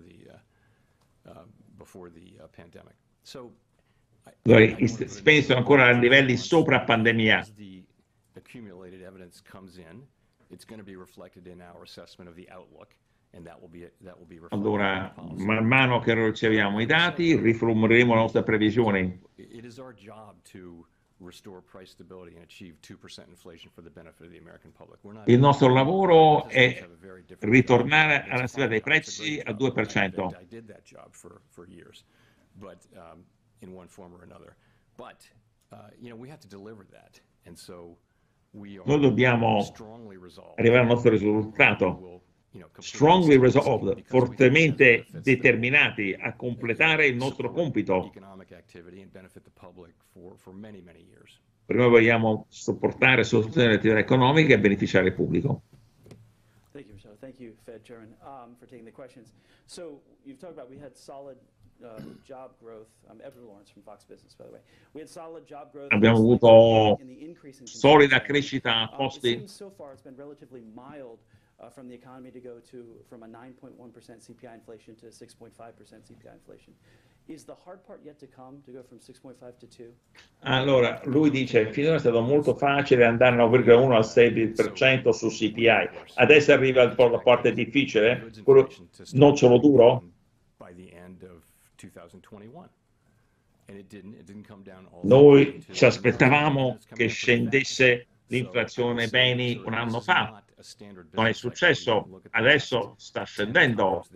before the pandemic. So Allora, I i don't want to put a stipendi sono number ancora a on livelli it, sopra but pandemia. as the accumulated evidence comes in, it's going to be reflected in our assessment of the outlook, and that will be reflected in Allora, policy. man mano che riceviamo i dati, riformuleremo le nostre previsioni. It is our job to restore price stability and achieve 2% inflation for the benefit of the American public. Il nostro lavoro Participants è have a very different ritornare job. alla It's stabilità dei fine job. It's a prezzi great al job. 2%. I did that job for years, but in one form or another. But we have to deliver that, and so we Noi are dobbiamo strongly resolved. arrivare al nostro risultato, strongly resolved, fortemente determinati a completare il nostro compito. Economic activity and benefit the public for many years. Prima vogliamo supportare e sostenere l'attività economica e beneficiare il pubblico. Thank you, Michelle. Thank you, Fed Chairman, for taking the questions. So you've talked about we had solid job growth. I'm Edward Lawrence from Fox Business, by the way. We had solid job growth. Abbiamo avuto solida crescita a It posti. seems so far it's been relatively mild from the economy to go from a 9.1% CPI inflation to 6.5% CPI inflation. Is the hard part yet to come to go from 6.5 to 2? Allora, lui dice, finora è stato molto facile andare da 9,1 al 6% su CPI. Adesso arriva la parte difficile, quello nocciolo duro. By the end of 2021. And it didn't come down all Noi ci aspettavamo che scendesse l'inflazione beni un anno fa. Non è successo, adesso sta scendendo,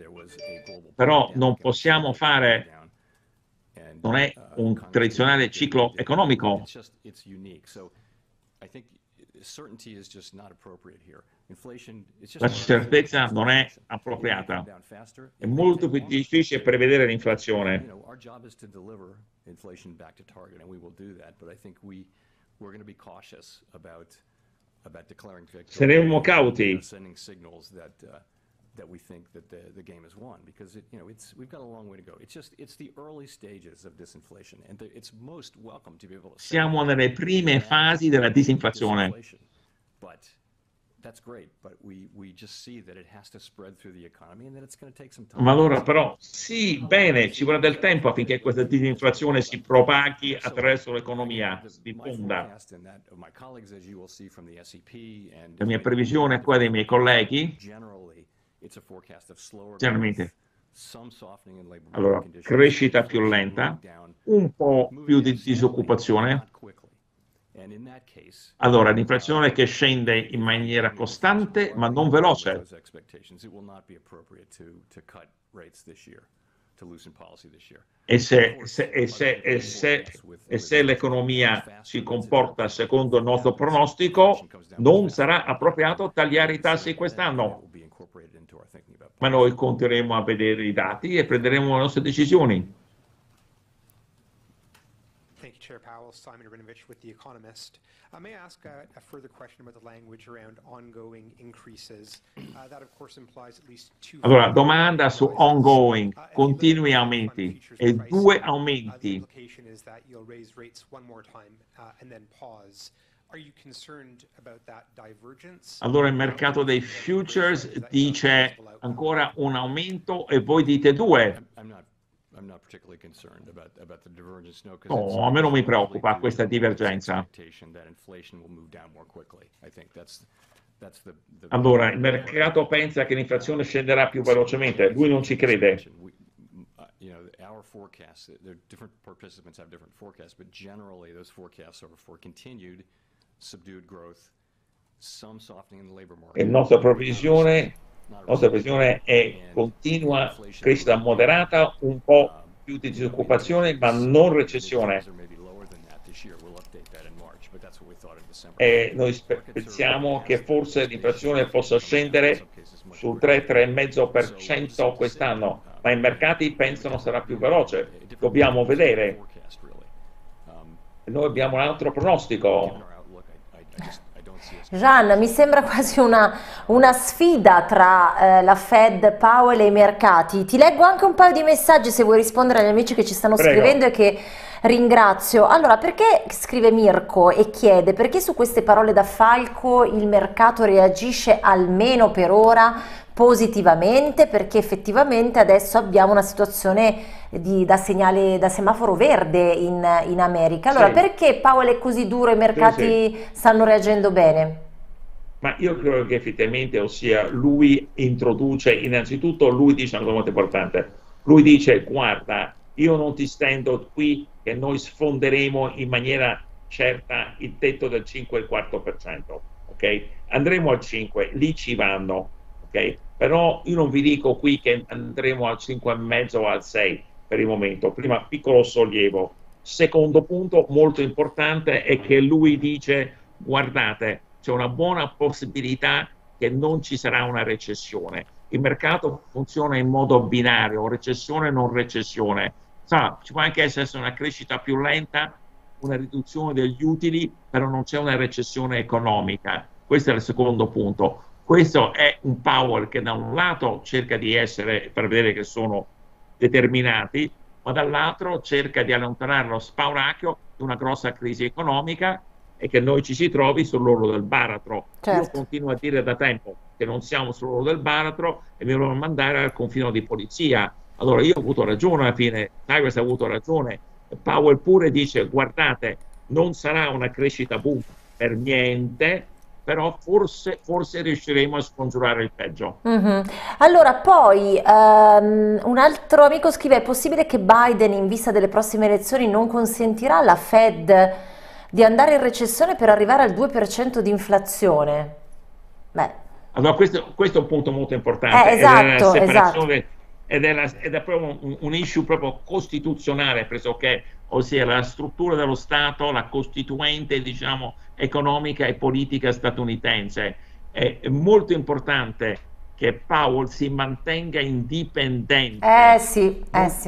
però non possiamo fare, non è un tradizionale ciclo economico. It's unique. So I think certainty is just not appropriate here. Inflation, it's just La certezza non è appropriata. È molto più difficile prevedere l'inflazione. Our job is to deliver inflation back to target, and we will do that. But I think we're going to be cautious about declaring victory. Saremo cauti. Sending signals that we think that the game is won, because we've got a long way to go. It's the early stages of disinflation, and it's most welcome to be able to. Siamo nelle prime fasi della disinflazione. But that's great, but we just see that it has to spread through the economy and that it's going to take some time. Ma allora però, sì, bene, ci vorrà del tempo affinché questa disinflazione si propaghi attraverso l'economia, si diffonda. La mia previsione è quella dei miei colleghi. Generalmente, allora, crescita più lenta, un po' più di disoccupazione. Allora, l'inflazione che scende in maniera costante, ma non veloce. E se l'economia si comporta secondo il nostro pronostico, non sarà appropriato tagliare i tassi quest'anno. Ma noi continueremo a vedere i dati e prenderemo le nostre decisioni. Thank you, Chair Powell. Simon Abrinovich with The Economist. May I ask a further question about the language around ongoing increases? That, of course, implies at least two. Allora, domanda su ongoing, continui aumenti e due aumenti. The implication is that you'll raise rates one more time and then pause. Are you concerned about that divergence? Allora il mercato dei futures dice ancora un aumento e voi dite due. I'm not particularly concerned about the divergence. No, a me non mi preoccupa questa divergenza. Allora, il mercato pensa che l'inflazione scenderà più velocemente, lui non ci crede. Our forecasts, different participants have different forecasts, but generally those forecasts are for continued subdued growth, some softening in the labor market. La nostra previsione è continua crescita moderata, un po' più di disoccupazione, ma non recessione. e noi pensiamo che forse l'inflazione possa scendere sul 3-3,5% quest'anno, ma i mercati pensano sarà più veloce. Dobbiamo vedere. Noi abbiamo un altro pronostico. Jean, mi sembra quasi una sfida tra la Fed, Powell e i mercati. Ti leggo anche un paio di messaggi se vuoi rispondere agli amici che ci stanno scrivendo e che ringrazio. Allora, perché scrive Mirko e chiede perché su queste parole da Falco il mercato reagisce almeno per ora positivamente, perché effettivamente adesso abbiamo una situazione da semaforo verde in America. Allora, perché Powell è così duro e i mercati stanno reagendo bene? Ma io credo che effettivamente, ossia, lui introduce, innanzitutto lui dice una cosa molto importante, lui dice guarda, io non ti stendo qui che noi sfonderemo in maniera certa il tetto del 5,25%, ok? Andremo al 5, lì ci vanno, ok? Però io non vi dico qui che andremo al 5,5 o al 6 per il momento, prima piccolo sollievo. Secondo punto molto importante è che lui dice guardate, c'è una buona possibilità che non ci sarà una recessione. Il mercato funziona in modo binario, recessione non recessione. Ci può anche essere una crescita più lenta, una riduzione degli utili, però non c'è una recessione economica. Questo è il secondo punto. Questo è un Powell che da un lato cerca di essere, per vedere che sono determinati, ma dall'altro cerca di allontanare lo spauracchio di una grossa crisi economica e che noi ci si trovi sull'orlo del baratro. Io continuo a dire da tempo che non siamo sull'orlo del baratro e mi vogliono mandare al confino di polizia. Allora io ho avuto ragione alla fine, Cyrus ha avuto ragione, Powell pure dice guardate, non sarà una crescita boom per niente, però forse riusciremo a scongiurare il peggio. Allora poi un altro amico scrive: è possibile che Biden in vista delle prossime elezioni non consentirà alla Fed di andare in recessione per arrivare al 2% di inflazione? Beh. Allora questo è un punto molto importante, esatto. Ed è proprio un issue proprio costituzionale pressoché, ossia la struttura dello Stato, la costituente, diciamo, economica e politica statunitense. È molto importante che Powell si mantenga indipendente. Sì.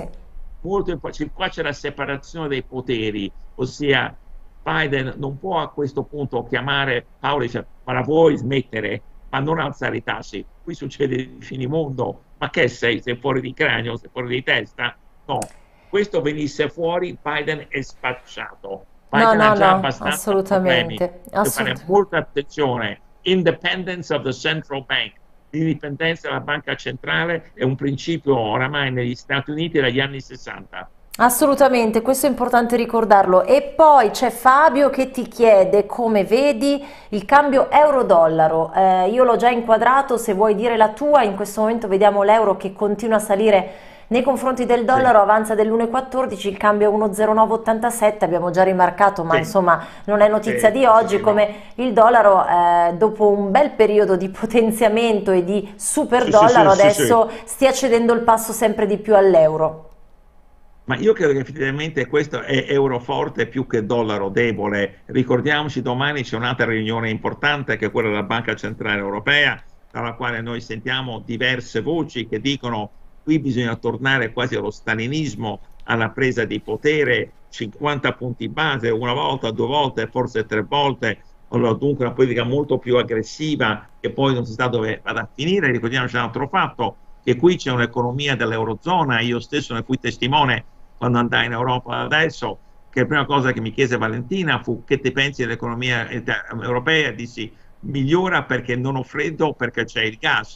Molto importante. Qua c'è la separazione dei poteri, ossia Biden non può a questo punto chiamare Powell e dire ma vuoi smettere, ma non alzare i tassi. Qui succede di finimondo. Ma che sei fuori di cranio, sei fuori di testa? No, questo venisse fuori, Biden è spacciato. Biden ha già abbastanza problemi. Deve fare molta attenzione. Independence of the central bank. L'indipendenza della banca centrale è un principio oramai negli Stati Uniti dagli anni 60. Assolutamente, questo è importante ricordarlo. E poi c'è Fabio che ti chiede come vedi il cambio euro-dollaro. Io l'ho già inquadrato, se vuoi dire la tua. In questo momento vediamo l'euro che continua a salire nei confronti del dollaro, avanza dell'1,14, il cambio è 1,0987, abbiamo già rimarcato, ma insomma non è notizia di oggi, come il dollaro dopo un bel periodo di potenziamento e di super dollaro adesso stia cedendo il passo sempre di più all'euro. Ma io credo che effettivamente questo è euro forte più che dollaro debole. Ricordiamoci, domani c'è un'altra riunione importante che è quella della Banca Centrale Europea, dalla quale noi sentiamo diverse voci che dicono qui bisogna tornare quasi allo stalinismo, alla presa di potere, 50 punti base, una volta, due volte, forse tre volte, allora, dunque una politica molto più aggressiva che poi non si sa dove vada a finire. Ricordiamoci un altro fatto, che qui c'è un'economia dell'Eurozona, io stesso ne fui testimone quando andai in Europa adesso, che la prima cosa che mi chiese Valentina fu che ti pensi dell'economia europea, e dissi migliora perché non ho freddo, perché c'è il gas.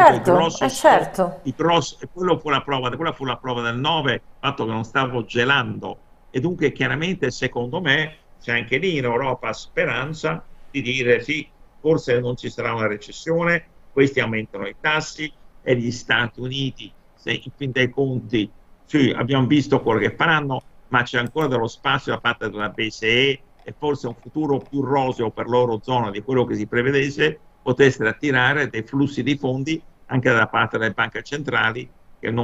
Certo. Quella fu la prova del 9, il fatto che non stavo gelando, e dunque chiaramente secondo me c'è anche lì in Europa speranza di dire sì, forse non ci sarà una recessione, questi aumentano i tassi e gli Stati Uniti, se in fin dei conti sì, abbiamo visto quello che faranno, ma c'è ancora dello spazio da parte della BCE e forse un futuro più roseo per l'Eurozona di quello che si prevedesse, potessero attirare dei flussi di fondi anche da parte delle banche centrali che non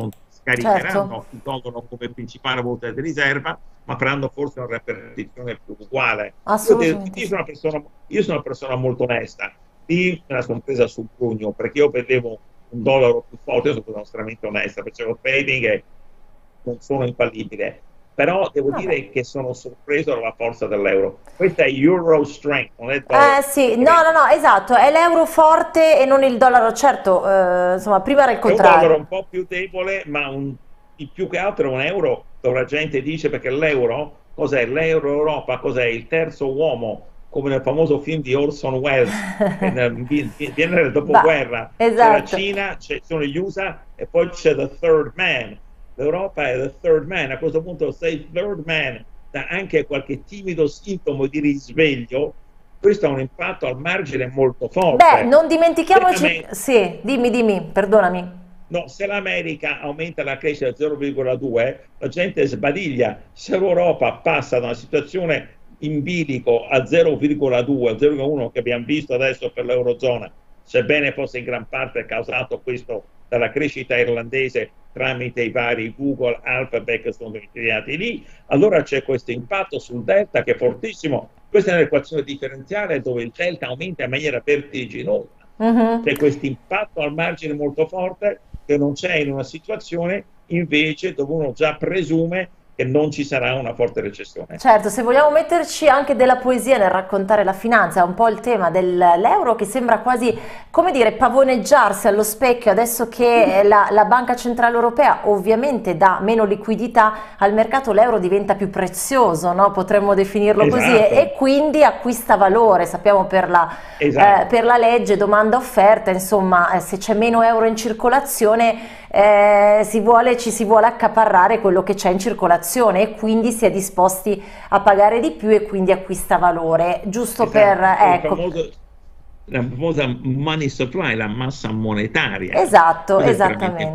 scaricheranno il dollaro come principale valuta di riserva, ma faranno forse una ripartizione più uguale. Assolutamente. Io sono una persona molto onesta. Io me la sono presa sul pugno perché io vedevo un dollaro più forte, io sono estremamente onesta, facevo trading e non sono infallibile. Però devo dire che sono sorpreso dalla forza dell'euro. Questa è Euro Strength, non è dollaro. Sì, no, esatto, è l'euro forte e non il dollaro, certo, insomma, prima era il contrario. È un dollaro un po' più debole, ma più che altro un euro dove la gente dice, perché l'euro, cos'è? L'euro Europa, cos'è? Il terzo uomo, come nel famoso film di Orson Welles, viene nel dopoguerra. Esatto. C'è la Cina, sono gli USA e poi c'è the third man. L'Europa è the third man, a questo punto se il third man dà anche qualche timido sintomo di risveglio, questo ha un impatto al margine molto forte. Beh, non dimentichiamoci... Sì, dimmi, perdonami. No, se l'America aumenta la crescita del 0,2, la gente sbadiglia. Se l'Europa passa da una situazione in bilico a 0,2, 0,1 che abbiamo visto adesso per l'Eurozona, sebbene fosse in gran parte causato questo dalla crescita irlandese tramite i vari Google, Alphabet che sono creati lì, allora c'è questo impatto sul delta che è fortissimo. Questa è un'equazione differenziale dove il delta aumenta in maniera vertiginosa. C'è questo impatto al margine molto forte che non c'è in una situazione invece dove uno già presume che non ci sarà una forte recessione. Certo, se vogliamo metterci anche della poesia nel raccontare la finanza, è un po' il tema dell'euro che sembra quasi, come dire, pavoneggiarsi allo specchio adesso che la Banca Centrale Europea ovviamente dà meno liquidità al mercato, l'euro diventa più prezioso, no? Potremmo definirlo così, e quindi acquista valore. Sappiamo per la legge domanda-offerta, insomma, se c'è meno euro in circolazione ci si vuole accaparrare quello che c'è in circolazione e quindi si è disposti a pagare di più e quindi acquista valore, giusto per... La famosa money supply, la massa monetaria. Esatto, Questo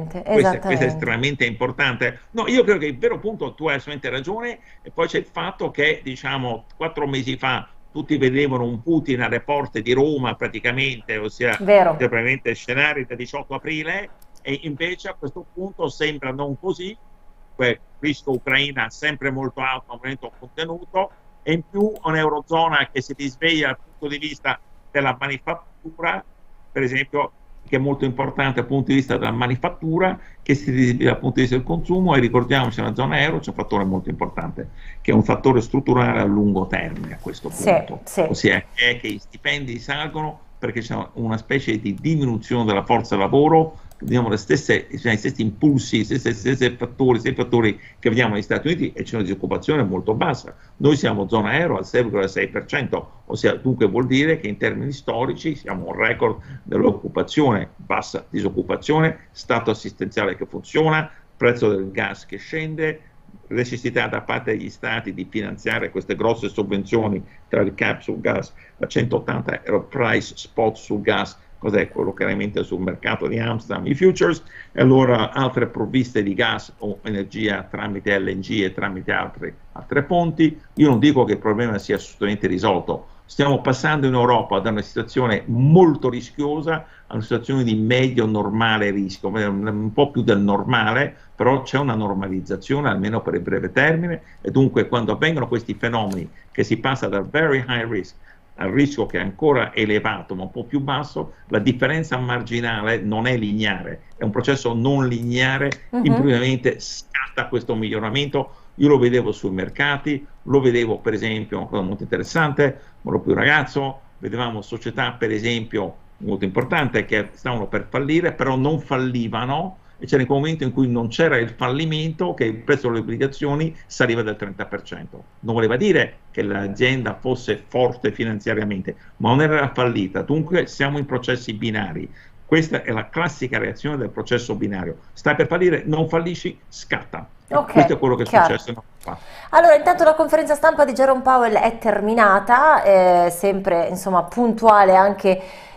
è estremamente importante. No, io credo che il vero punto, tu hai assolutamente ragione, e poi c'è il fatto che, diciamo, 4 mesi fa tutti vedevano un Putin alle porte di Roma praticamente, ossia probabilmente scenari da 18 aprile, e invece a questo punto sembra non così. Il rischio Ucraina sempre molto alto, un momento contenuto, e in più un'eurozona che si risveglia dal punto di vista della manifattura, per esempio, che è molto importante dal punto di vista della manifattura, che si risveglia dal punto di vista del consumo, e ricordiamoci nella zona euro c'è un fattore molto importante, che è un fattore strutturale a lungo termine a questo punto, ossia è che i stipendi salgono perché c'è una specie di diminuzione della forza lavoro, vediamo gli stessi impulsi, gli stessi fattori che vediamo negli Stati Uniti, e c'è una disoccupazione molto bassa. Noi siamo zona euro al 6,6%, ossia dunque vuol dire che in termini storici siamo un record dell'occupazione, bassa disoccupazione, stato assistenziale che funziona, prezzo del gas che scende, necessità da parte degli stati di finanziare queste grosse sovvenzioni tra il cap sul gas a 180 euro price spot sul gas, cos'è quello chiaramente sul mercato di Amsterdam, i futures, e allora altre provviste di gas o energia tramite LNG e tramite altre fonti. Io non dico che il problema sia assolutamente risolto, stiamo passando in Europa da una situazione molto rischiosa a una situazione di medio normale rischio, un po' più del normale, però c'è una normalizzazione almeno per il breve termine, e dunque quando avvengono questi fenomeni che si passa dal very high risk al rischio che è ancora elevato ma un po' più basso, la differenza marginale non è lineare, è un processo non lineare, improvvisamente scatta questo miglioramento. Io lo vedevo sui mercati, lo vedevo per esempio, una cosa molto interessante, ero più ragazzo, vedevamo società per esempio molto importante che stavano per fallire, però non fallivano, e c'era il momento in cui non c'era il fallimento che il prezzo delle obbligazioni saliva del 30%. Non voleva dire che l'azienda fosse forte finanziariamente, ma non era fallita. Dunque siamo in processi binari. Questa è la classica reazione del processo binario. Stai per fallire, non fallisci, scatta. Questo è quello che è successo in Europa. Allora, intanto la conferenza stampa di Jerome Powell è terminata, sempre insomma puntuale anche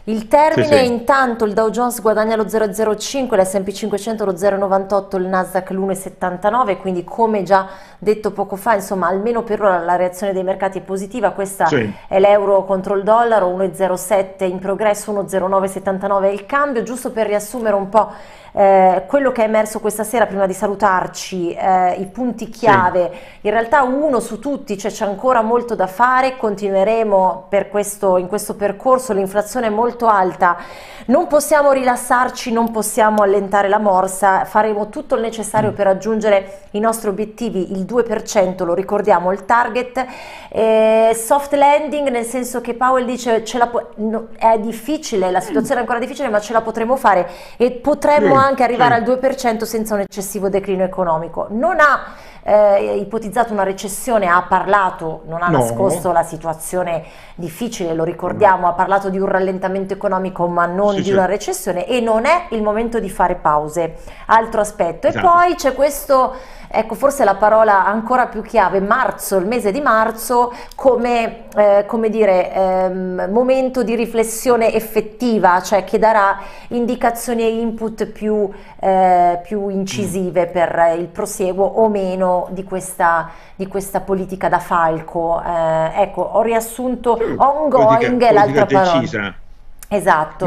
Il termine, Sì. intanto il Dow Jones guadagna lo 0,05, l'S&P 500 lo 0,98, il Nasdaq l'1,79, quindi come già detto poco fa, insomma, almeno per ora la reazione dei mercati è positiva. Questa Sì. è l'euro contro il dollaro, 1,07 in progresso, 1,0979 è il cambio. Giusto per riassumere un po' quello che è emerso questa sera prima di salutarci, i punti chiave, in realtà uno su tutti, cioè c'è ancora molto da fare, continueremo in questo percorso, l'inflazione è molto alta, non possiamo rilassarci, non possiamo allentare la morsa, faremo tutto il necessario per raggiungere i nostri obiettivi, il 2%, lo ricordiamo, il target, soft landing, nel senso che Powell dice è difficile, la situazione è ancora difficile, ma ce la potremo fare e potremmo anche arrivare al 2% senza un eccessivo declino economico. Non ha ipotizzato una recessione, ha parlato, non ha nascosto la situazione difficile, lo ricordiamo, ha parlato di un rallentamento economico ma non di una recessione, e non è il momento di fare pause. Altro aspetto. E poi c'è questo, ecco, forse la parola ancora più chiave, marzo, il mese di marzo come dire, momento di riflessione effettiva, cioè che darà indicazioni e input più incisive per il prosieguo o meno di questa politica da falco. Ecco, ho riassunto ongoing è l'altra parola. Decisa. Esatto. Ma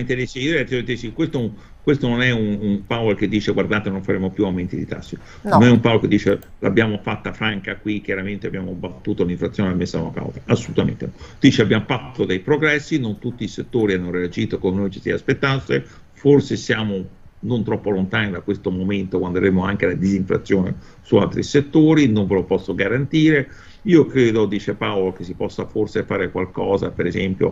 questo non è un Powell che dice guardate non faremo più aumenti di tassi, non è un Powell che dice l'abbiamo fatta franca qui, chiaramente abbiamo battuto l'inflazione e messo una pausa, assolutamente no. Dice abbiamo fatto dei progressi, non tutti i settori hanno reagito come noi ci si aspettasse, forse siamo non troppo lontani da questo momento quando avremo anche la disinflazione su altri settori, non ve lo posso garantire. Io credo, dice Paolo, che si possa forse fare qualcosa, per esempio,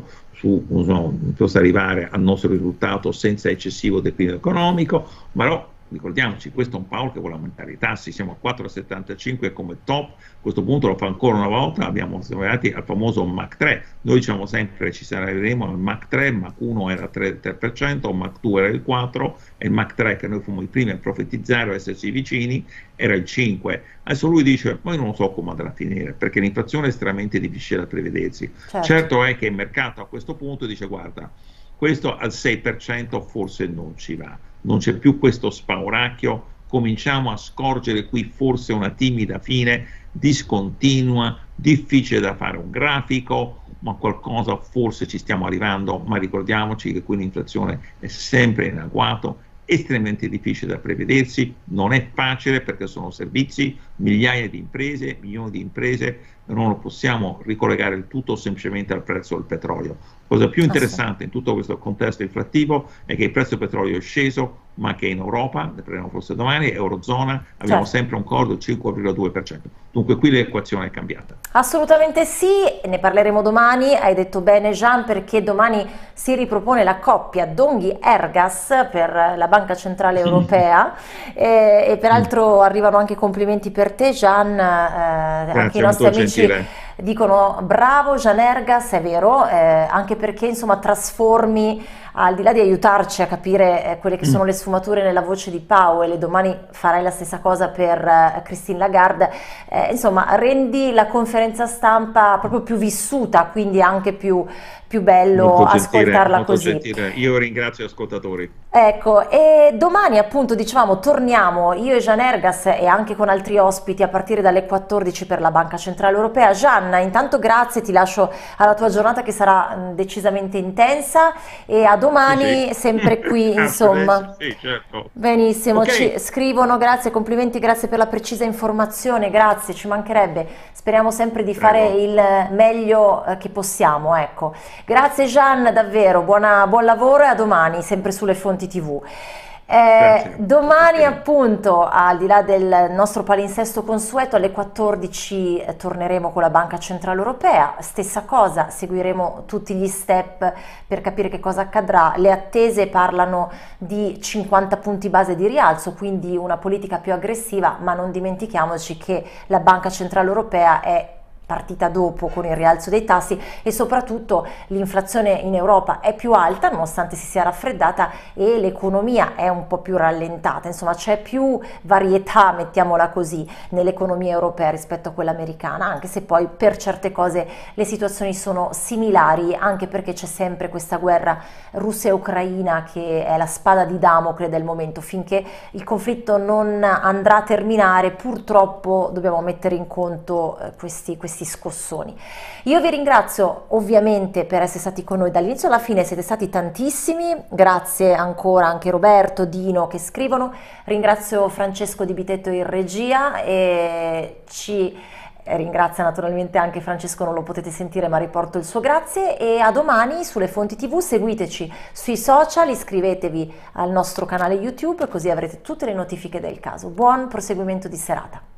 possa arrivare al nostro risultato senza eccessivo declino economico, ma no, ricordiamoci, questo è un Paolo che vuole aumentare i tassi, siamo a 4,75 come top, a questo punto lo fa ancora una volta, siamo arrivati al famoso Mach 3, noi diciamo sempre ci arriveremo al Mach 3, Mach 1 era 3%, Mach 2 era il 4% e il Mach 3 che noi fummo i primi a profetizzare o esserci vicini era il 5%. Adesso lui dice, ma io non so come andrà a finire, perché l'inflazione è estremamente difficile da prevedersi. Certo è che il mercato a questo punto dice, guarda, questo al 6% forse non ci va. Non c'è più questo spauracchio, cominciamo a scorgere qui forse una timida fine, discontinua, difficile da fare un grafico, ma qualcosa forse ci stiamo arrivando, ma ricordiamoci che qui l'inflazione è sempre in agguato, estremamente difficile da prevedersi, non è facile perché sono servizi, migliaia di imprese, milioni di imprese, non lo possiamo ricollegare il tutto semplicemente al prezzo del petrolio. Cosa più interessante in tutto questo contesto inflattivo è che il prezzo del petrolio è sceso, ma che in Europa, ne parleremo forse domani, Eurozona, abbiamo sempre un cordo del 5,2%. Dunque qui l'equazione è cambiata. Assolutamente sì, ne parleremo domani, hai detto bene Gian, perché domani si ripropone la coppia Draghi-Ergas per la Banca Centrale Europea e peraltro arrivano anche complimenti per te Gian, anche i nostri amici dicono bravo Gian Ergas, è vero, anche perché insomma trasformi, al di là di aiutarci a capire quelle che sono le sfumature nella voce di Powell, e domani farai la stessa cosa per Christine Lagarde, insomma rendi la conferenza stampa proprio più vissuta, quindi anche più bello ascoltarla così. Gentile. Io ringrazio gli ascoltatori. Ecco, e domani appunto dicevamo torniamo io e Gian Ergas e anche con altri ospiti a partire dalle 14 per la Banca Centrale Europea. Gian, intanto grazie, ti lascio alla tua giornata che sarà decisamente intensa e a domani sempre qui insomma. Sì, certo. Benissimo, ci scrivono grazie, complimenti, grazie per la precisa informazione, grazie, ci mancherebbe, speriamo sempre di fare il meglio che possiamo, ecco. Grazie Gian, davvero, buon lavoro e a domani, sempre sulle fonti TV. Domani appunto, al di là del nostro palinsesto consueto, alle 14 torneremo con la Banca Centrale Europea, stessa cosa, seguiremo tutti gli step per capire che cosa accadrà. Le attese parlano di 50 punti base di rialzo, quindi una politica più aggressiva, ma non dimentichiamoci che la Banca Centrale Europea è partita dopo con il rialzo dei tassi, e soprattutto l'inflazione in Europa è più alta nonostante si sia raffreddata e l'economia è un po' più rallentata, insomma c'è più varietà, mettiamola così, nell'economia europea rispetto a quella americana, anche se poi per certe cose le situazioni sono similari, anche perché c'è sempre questa guerra Russia e Ucraina che è la spada di Damocle del momento. Finché il conflitto non andrà a terminare, purtroppo dobbiamo mettere in conto questi scossoni. Io vi ringrazio ovviamente per essere stati con noi dall'inizio alla fine, siete stati tantissimi, grazie ancora anche Roberto, Dino che scrivono, ringrazio Francesco Di Bitetto in regia e ci ringrazia naturalmente anche Francesco, non lo potete sentire ma riporto il suo grazie, e a domani sulle Fonti TV, seguiteci sui social, iscrivetevi al nostro canale YouTube così avrete tutte le notifiche del caso. Buon proseguimento di serata.